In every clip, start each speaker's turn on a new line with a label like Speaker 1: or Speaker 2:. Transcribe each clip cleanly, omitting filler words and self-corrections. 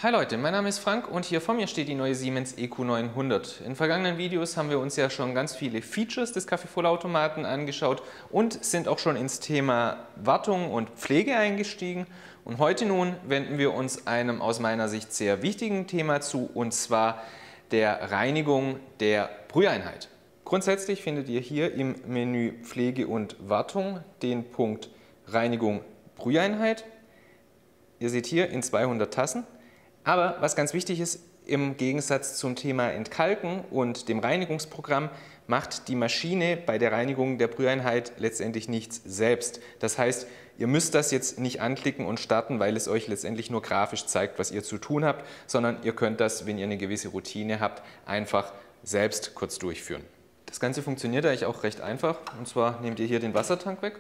Speaker 1: Hi Leute, mein Name ist Frank und hier vor mir steht die neue Siemens EQ900. In vergangenen Videos haben wir uns ja schon ganz viele Features des Kaffeevollautomaten angeschaut und sind auch schon ins Thema Wartung und Pflege eingestiegen. Und heute nun wenden wir uns einem aus meiner Sicht sehr wichtigen Thema zu, und zwar der Reinigung der Brüheinheit. Grundsätzlich findet ihr hier im Menü Pflege und Wartung den Punkt Reinigung Brüheinheit. Ihr seht hier in 200 Tassen. Aber was ganz wichtig ist, im Gegensatz zum Thema Entkalken und dem Reinigungsprogramm macht die Maschine bei der Reinigung der Brüheinheit letztendlich nichts selbst. Das heißt, ihr müsst das jetzt nicht anklicken und starten, weil es euch letztendlich nur grafisch zeigt, was ihr zu tun habt, sondern ihr könnt das, wenn ihr eine gewisse Routine habt, einfach selbst kurz durchführen. Das Ganze funktioniert eigentlich auch recht einfach. Und zwar nehmt ihr hier den Wassertank weg,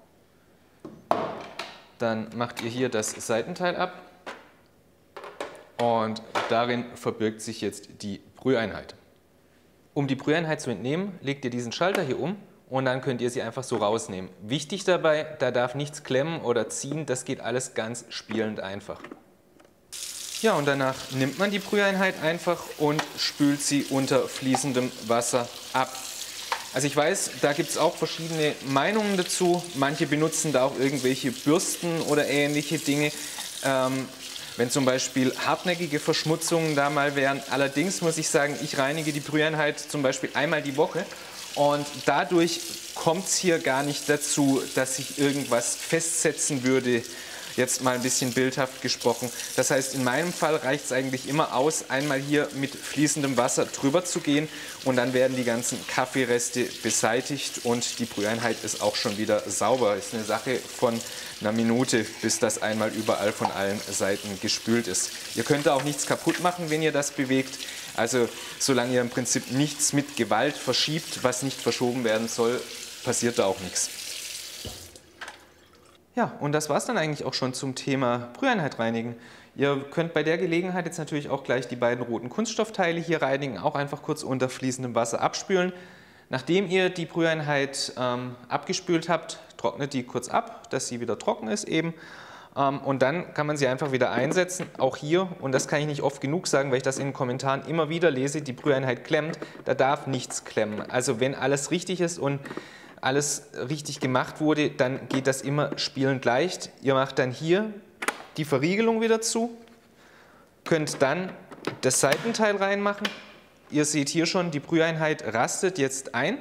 Speaker 1: dann macht ihr hier das Seitenteil ab. Und darin verbirgt sich jetzt die Brüheinheit. Um die Brüheinheit zu entnehmen, legt ihr diesen Schalter hier um und dann könnt ihr sie einfach so rausnehmen. Wichtig dabei, da darf nichts klemmen oder ziehen, das geht alles ganz spielend einfach. Ja, und danach nimmt man die Brüheinheit einfach und spült sie unter fließendem Wasser ab. Also ich weiß, da gibt es auch verschiedene Meinungen dazu. Manche benutzen da auch irgendwelche Bürsten oder ähnliche Dinge. Wenn zum Beispiel hartnäckige Verschmutzungen da mal wären. Allerdings muss ich sagen, ich reinige die Brüheinheit zum Beispiel einmal die Woche und dadurch kommt es hier gar nicht dazu, dass sich irgendwas festsetzen würde, jetzt mal ein bisschen bildhaft gesprochen. Das heißt, in meinem Fall reicht es eigentlich immer aus, einmal hier mit fließendem Wasser drüber zu gehen und dann werden die ganzen Kaffeereste beseitigt und die Brüheinheit ist auch schon wieder sauber. Ist eine Sache von einer Minute, bis das einmal überall von allen Seiten gespült ist. Ihr könnt da auch nichts kaputt machen, wenn ihr das bewegt. Also solange ihr im Prinzip nichts mit Gewalt verschiebt, was nicht verschoben werden soll, passiert da auch nichts. Ja, und das war es dann eigentlich auch schon zum Thema Brüheinheit reinigen. Ihr könnt bei der Gelegenheit jetzt natürlich auch gleich die beiden roten Kunststoffteile hier reinigen, auch einfach kurz unter fließendem Wasser abspülen. Nachdem ihr die Brüheinheit abgespült habt, trocknet die kurz ab, dass sie wieder trocken ist eben. Und dann kann man sie einfach wieder einsetzen. Auch hier, und das kann ich nicht oft genug sagen, weil ich das in den Kommentaren immer wieder lese, die Brüheinheit klemmt, da darf nichts klemmen. Also wenn alles richtig ist und alles richtig gemacht wurde, dann geht das immer spielend leicht. Ihr macht dann hier die Verriegelung wieder zu, könnt dann das Seitenteil reinmachen. Ihr seht hier schon, die Brüheinheit rastet jetzt ein.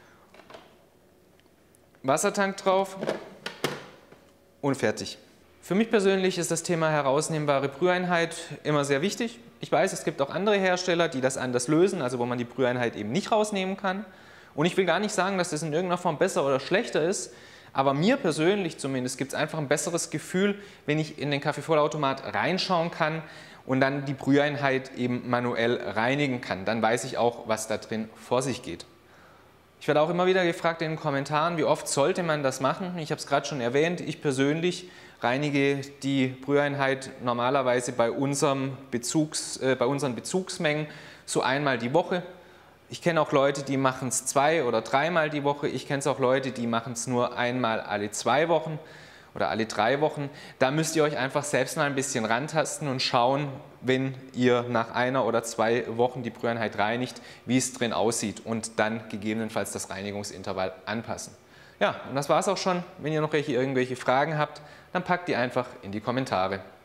Speaker 1: Wassertank drauf und fertig. Für mich persönlich ist das Thema herausnehmbare Brüheinheit immer sehr wichtig. Ich weiß, es gibt auch andere Hersteller, die das anders lösen, also wo man die Brüheinheit eben nicht rausnehmen kann. Und ich will gar nicht sagen, dass das in irgendeiner Form besser oder schlechter ist, aber mir persönlich zumindest gibt es einfach ein besseres Gefühl, wenn ich in den Kaffeevollautomat reinschauen kann und dann die Brüheinheit eben manuell reinigen kann. Dann weiß ich auch, was da drin vor sich geht. Ich werde auch immer wieder gefragt in den Kommentaren, wie oft sollte man das machen? Ich habe es gerade schon erwähnt, ich persönlich reinige die Brüheinheit normalerweise bei unseren Bezugsmengen so einmal die Woche. Ich kenne auch Leute, die machen es 2- oder 3-mal die Woche. Ich kenne es auch Leute, die machen es nur einmal alle 2 Wochen oder alle 3 Wochen. Da müsst ihr euch einfach selbst mal ein bisschen rantasten und schauen, wenn ihr nach 1 oder 2 Wochen die Brüheinheit reinigt, wie es drin aussieht und dann gegebenenfalls das Reinigungsintervall anpassen. Ja, und das war es auch schon. Wenn ihr noch irgendwelche Fragen habt, dann packt die einfach in die Kommentare.